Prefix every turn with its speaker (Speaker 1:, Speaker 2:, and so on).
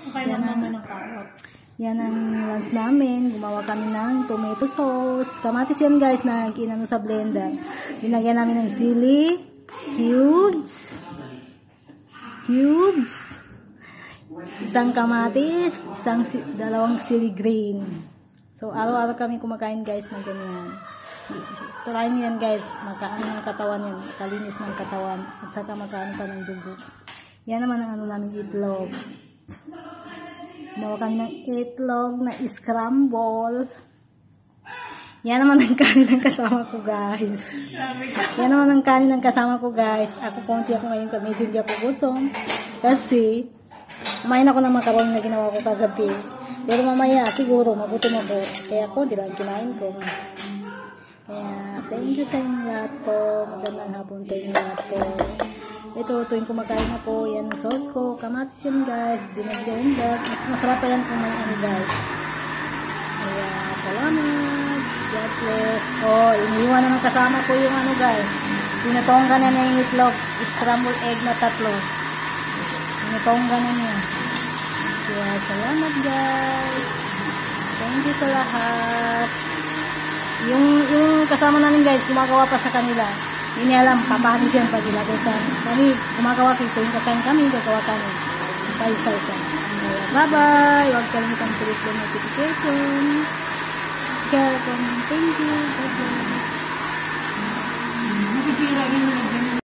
Speaker 1: Yan ang, yan ang lunch namin. Gumawa kami ng tomato sauce. Kamatis yan guys na ginano sa blender. Dinagyan namin ng sili, cubes, isang kamatis, dalawang sili green. So, araw-araw kami kumakain guys ng ganyan. Try nyo yan guys, makaano ng katawan yan, kalinis ng katawan, at saka makaano pa ng dugo. Yan naman ang ano namin, itlog. Gumawa kami ng itlog na scramble. Yan naman ang kanin ng kasama ko guys. Yan naman ang kanin ng kasama ko guys. Ako konti ako ngayon, medyo hindi ako gutom. Kasi, kumain ako ng macaroni na ginawa ko kagabi. Pero mamaya, siguro, magutom ako. Kaya konti lang kinain ko. Kaya, thank you sa inyong lahat po. Magandang hapon sa inyong lahat po. Ito, tuwing kumakain ako, yan ang sauce ko. Kamatis yan guys. Dinagyan yan. Mas masarap pa yan kung may ano guys. Kaya, salamat. God bless. Oh, iniwan naman kasama ko yung ano guys. Pinatonggan na yung itlog. Scrambled egg na 3. Pinatonggan na niya. Kaya, salamat guys. Thank you sa lahat. Yung kasama namin guys, gumagawa pa sa kanila. Hindi niya alam, papahanis yan pag ilagay sa kami. Gumagawa kito, yung kakain kami, gagawa kami. Isa-isa. Bye-bye. Huwag kalimutan click the notification. Thank you. Bye-bye.